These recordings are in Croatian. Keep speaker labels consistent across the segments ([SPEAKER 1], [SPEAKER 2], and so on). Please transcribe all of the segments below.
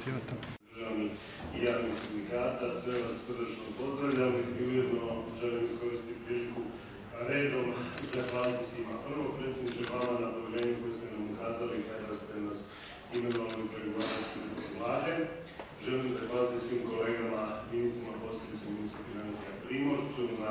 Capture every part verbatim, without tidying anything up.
[SPEAKER 1] državnih i javnih sindikata, sve vas srdačno pozdravljam i ujedno želim iskoristiti priliku redom zahvaliti svima. Prvo, predsjedniče, vama na povjerenju koje ste nam ukazali kada ste nas imenovali u pregovaračku Vlade. Želim zahvaliti svim kolegama, ministrima, posebice ministru financija Primorcu, na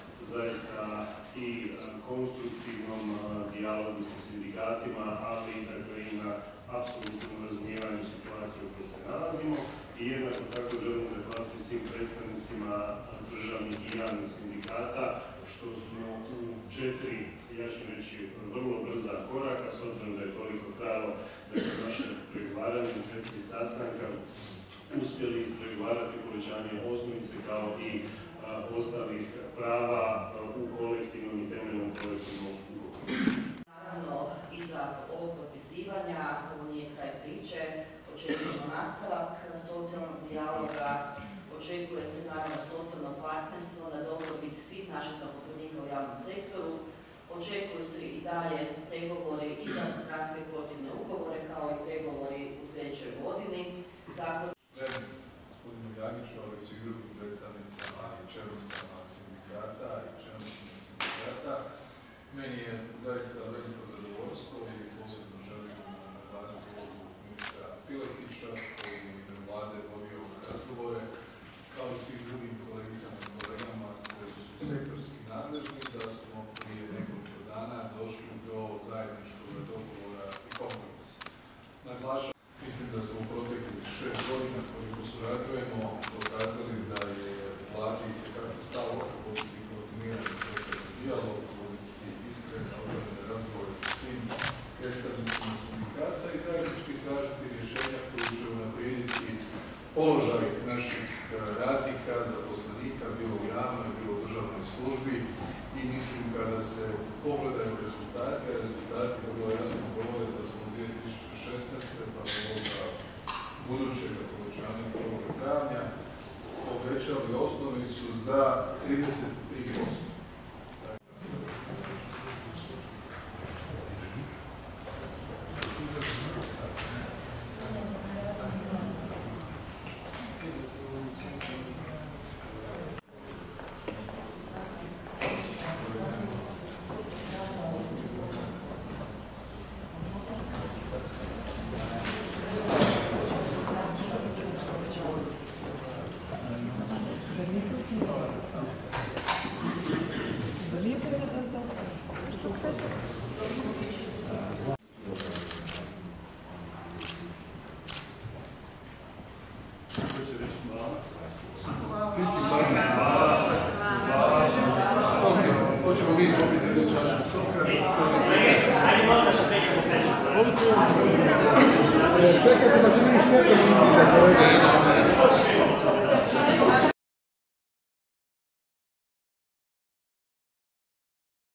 [SPEAKER 1] zaista i konstruktivnom dijalogu sa sindikatima, ali dakle, i na apsolutnom razumijevanju situacije u kojoj se nalazimo. I jednako tako želim zahvaliti svim predstavnicima državnih i javnih sindikata, što smo u četiri, ja ću reći, vrlo brza koraka, s obzirom da je toliko trajalo dakle, naše pregovaranje u četiri sastanka, uspjeli ispregovarati povećanje osnovice kao i a, ostalih prava a, u kolektivnom i temeljnom kolektivnom ugovoru.
[SPEAKER 2] Naravno, iza ovog potpisivanja, ovo nije kraj priče, očekujemo nastavak socijalnog dijaloga, očekuje se naravno socijalno partnerstvo na dobrobit svih naših zaposlenika u javnom sektoru, očekuju se i dalje pregovori i za gradske kolektivne ugovore kao i pregovori u sljedećoj godini. Tako...
[SPEAKER 3] Gospodinu Jagiću, ali i svih drugim predstavnicama i čelnicama sindikata i čelnicima sindikata. Meni je zaista veliko zadovoljstvo i posebno želim naglasiti ulogu ministra Pilekića koji je ime Vlade vodio razgovore, kao i svih drugim kolegicama i kolegama koji su sektorski nadležni, da smo prije nekoliko dana došli do zajedničkog dogovora i kompromisa. Naglašavam, mislim da smo u proteklih šest godina koliko surađujemo dokazali da je Vladi kako stalo voditi koordinirani socijalni dijalog, voditi iskrene otvorene razgovore sa svim predstavnicima sindikata i zajednički tražiti rješenja koji će unaprijediti položaj naših radnika, zaposlenika, bilo u javnoj, bilo u državnoj službi i mislim kada se pogledaju rezultate, a rezultati vrlo jasno govore da smo u dvije tisuće šesnaeste pa do ovoga budućeg povećanja prvog travnja povećali osnovicu za trideset tri posto.